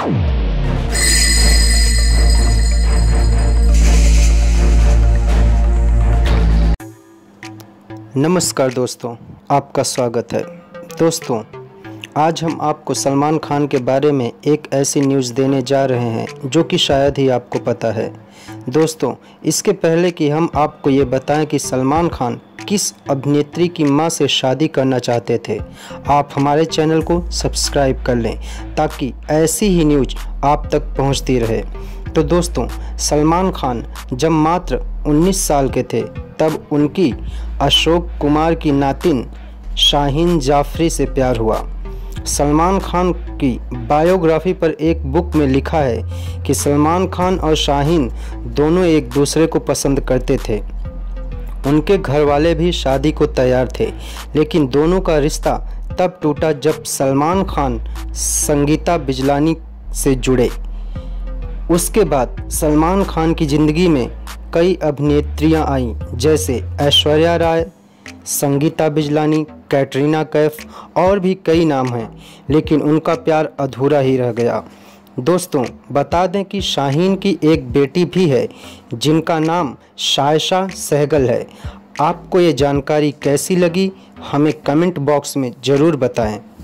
नमस्कार दोस्तों, आपका स्वागत है। दोस्तों, आज हम आपको सलमान खान के बारे में एक ऐसी न्यूज़ देने जा रहे हैं जो कि शायद ही आपको पता है। दोस्तों, इसके पहले कि हम आपको ये बताएं कि सलमान खान किस अभिनेत्री की मां से शादी करना चाहते थे, आप हमारे चैनल को सब्सक्राइब कर लें ताकि ऐसी ही न्यूज़ आप तक पहुंचती रहे। तो दोस्तों, सलमान खान जब मात्र 19 साल के थे तब उनकी अशोक कुमार की नातिन शाहीन जाफरी से प्यार हुआ। सलमान खान की बायोग्राफी पर एक बुक में लिखा है कि सलमान खान और शाहीन दोनों एक दूसरे को पसंद करते थे। उनके घर वाले भी शादी को तैयार थे, लेकिन दोनों का रिश्ता तब टूटा जब सलमान खान संगीता बिजलानी से जुड़े। उसके बाद सलमान खान की ज़िंदगी में कई अभिनेत्रियां आईं, जैसे ऐश्वर्या राय, संगीता बिजलानी, कैटरीना कैफ और भी कई नाम हैं, लेकिन उनका प्यार अधूरा ही रह गया। दोस्तों, बता दें कि शाहीन की एक बेटी भी है जिनका नाम शायशा सहगल है। आपको ये जानकारी कैसी लगी, हमें कमेंट बॉक्स में ज़रूर बताएं।